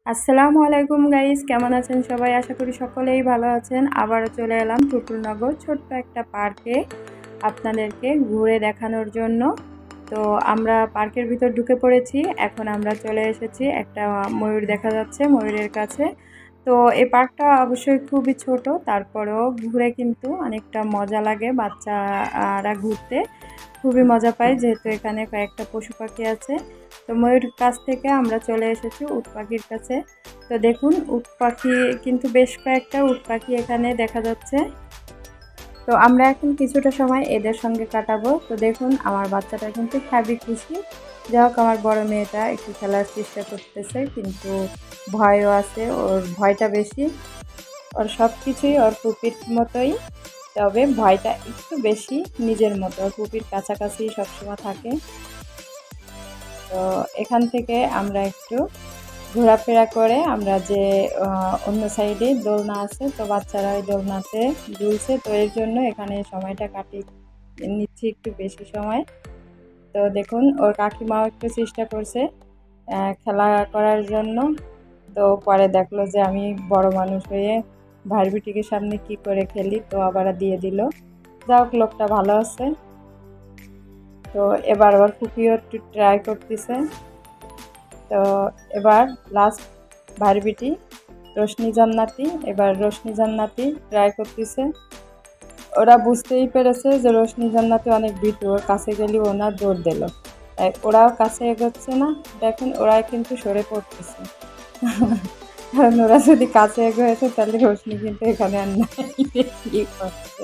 আসসালামু আলাইকুম গাইস, কেমন আছেন সবাই? আশা করি সকলেই ভালো আছেন। আবারও চলে এলাম টুটুলনগর ছোট্ট একটা পার্কে আপনাদেরকে ঘুরে দেখানোর জন্য। তো আমরা পার্কের ভিতর ঢুকে পড়েছি। এখন আমরা চলে এসেছি, একটা ময়ূর দেখা যাচ্ছে ময়ূরের কাছে। তো এই পার্কটা অবশ্যই খুবই ছোট, তারপরেও ঘুরে কিন্তু অনেকটা মজা লাগে। বাচ্চারা ঘুরতে খুবই মজা পায়, যেহেতু এখানে কয়েকটা পশু পাখি আছে। তো ময়ূর কাছ থেকে আমরা চলে এসেছি উট পাখির কাছে। তো দেখুন, উট পাখি কিন্তু বেশ কয়েকটা উট পাখি এখানে দেখা যাচ্ছে। তো আমরা এখন কিছুটা সময় এদের সঙ্গে কাটাবো। তো দেখুন, আমার বাচ্চাটা কিন্তু খুবই খুশি। যাই হোক, আমার বড় মেয়েটা একটু খেলার চেষ্টা করতেছে, কিন্তু ভয়ও আছে, ওর ভয়টা বেশি। ওর সব কিছুই ওর পুপির মতোই, তবে ভয়টা একটু বেশি নিজের মতো। ওর পুপির কাছাকাছি সবসময় থাকে। তো এখান থেকে আমরা একটু ঘোরাফেরা করে আমরা যে অন্য সাইডে দোলনা আছে, তো বাচ্চারা ওই দোলনাতে দুলছে, তো এর জন্য এখানে সময়টা কাটিয়ে নিচ্ছি একটু বেশি সময়। তো দেখুন, ওর কাকিমাও একটু চেষ্টা করছে খেলা করার জন্য। তো পরে দেখলো যে আমি বড় মানুষ হয়ে ভাইবিটিকে সামনে কি করে খেলি, তো আবার দিয়ে দিল। যাই হোক, লোকটা ভালো আছে। তো এবার আবার ফুপিও একটু ট্রাই করতেছে। তো এবার লাস্ট ভাইবিটি রোশনি জান্নাতি, এবার রোশনি জান্নাতি ট্রাই করতেছে। ওরা বুঝতেই পেরেছে যে রোশনি জান্নাতি অনেক ভীতু, ওর কাছে গেলে ওনার দৌড় দিল। তাই ওরাও কাছে এগোচ্ছে না। দেখুন, ওরা কিন্তু সরে পড়তেছে, কারণ ওরা যদি কাছে এগোয়েছে তাহলে রোশনি কিন্তু এখানে আর নাই করছে।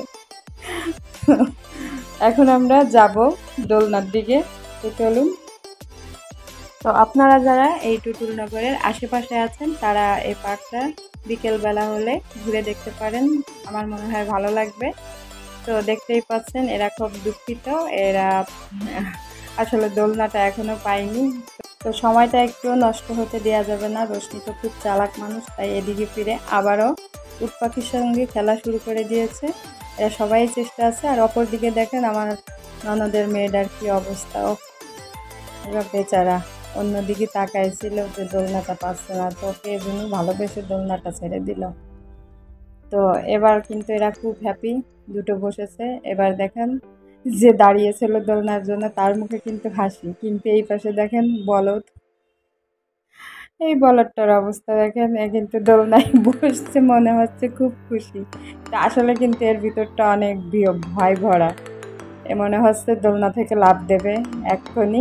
এখন আমরা যাব দোলনার দিকে, তো চলুন। তো আপনারা যারা এই টুটুলনগরের আশেপাশে আছেন, তারা এই পার্কটা বিকেলবেলা হলে ঘুরে দেখতে পারেন। আমার মনে হয় ভালো লাগবে। তো দেখতেই পাচ্ছেন, এরা খুব দুঃখিত, এরা আসলে দোলনাটা এখনও পায়নি। তো সময়টা একটু নষ্ট হতে দেওয়া যাবে না। রোশনি তো খুব চালাক মানুষ, তাই এদিকে ফিরে আবারও উট পাখির সঙ্গে খেলা শুরু করে দিয়েছে। এরা সবাই চেষ্টা আছে। আর অপর দিকে দেখেন আমার ননদের মেয়েটার কি অবস্থা। ওরা বেচারা অন্যদিকে তাকাইছিল যে দোলনাটা পাচ্ছে না, তো ওকে এজন্য ভালোবেসে দোলনাটা ছেড়ে দিল। তো এবার কিন্তু এরা খুব হ্যাপি, দুটো বসেছে। এবার দেখেন, যে দাঁড়িয়েছিল দোলনার জন্য তার মুখে কিন্তু হাসি, কিন্তু এই পাশে দেখেন বলদ, এই বলদটার অবস্থা দেখেন। এ কিন্তু দোলনায় বসছে, মনে হচ্ছে খুব খুশি। তা আসলে কিন্তু এর ভিতরটা অনেক ভয় ভরা। এ মনে হচ্ছে দোলনা থেকে লাফ দেবে এক্ষুনি।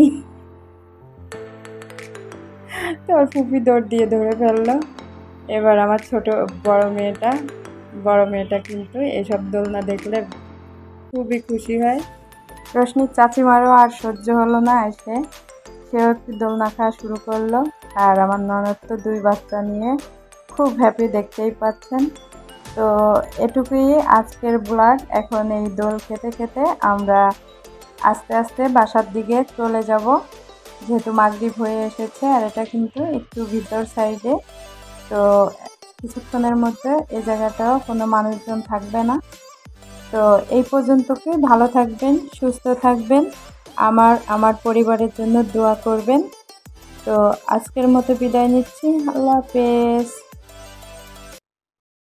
তো ওর ফুপি দৌড় দিয়ে ধরে ফেললো। এবার আমার বড় মেয়েটা কিন্তু এসব দোলনা দেখলে খুবই খুশি হয়। রোশনির চাচিমারও আর সহ্য হলো না, সেও একটু দোলনা খাওয়া শুরু করলো। আর আমার ননদ তো 2 বাচ্চা নিয়ে খুব হ্যাপি, দেখতেই পাচ্ছেন। তো এটুকুই আজকের ব্লগ। এখন এই দোল খেতে খেতে আমরা আস্তে আস্তে বাসার দিকে চলে যাব, যেহেতু মাগরিব হয়ে এসেছে। আর এটা কিন্তু একটু ভিতর সাইডে, তো কিছুক্ষণের মধ্যে এই জায়গাটাও কোনো মানুষজন থাকবে না। তো এই পর্যন্তকে, ভালো থাকবেন, সুস্থ থাকবেন, আমার পরিবারের জন্য দোয়া করবেন। তো আজকের মতো বিদায় নিচ্ছি। আল্লাহ হাফেজ।